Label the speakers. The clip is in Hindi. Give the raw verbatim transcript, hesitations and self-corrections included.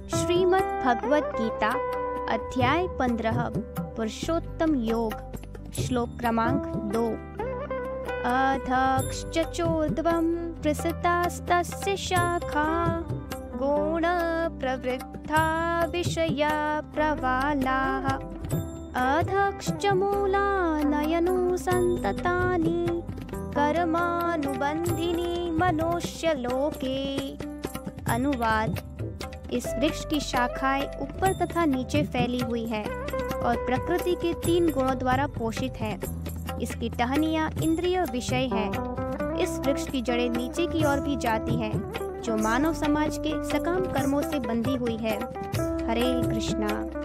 Speaker 1: श्रीमद् भगवत गीता अध्याय पंद्रह पुरुषोत्तम योग श्लोक क्रमांक दो। अधश्च चोर्ध्वं प्रसृतास्तस्य शाखा गुण प्रवृद्धा विषया प्रवालाः अधश्च मूलानयनुसन्ततानि कर्मानुबन्धिनी मनुष्यलोके। अनुवाद: इस वृक्ष की शाखाएं ऊपर तथा नीचे फैली हुई है और प्रकृति के तीन गुणों द्वारा पोषित है। इसकी टहनियाँ इंद्रिय विषय है। इस वृक्ष की जड़ें नीचे की ओर भी जाती है, जो मानव समाज के सकाम कर्मों से बंधी हुई है। हरे कृष्णा।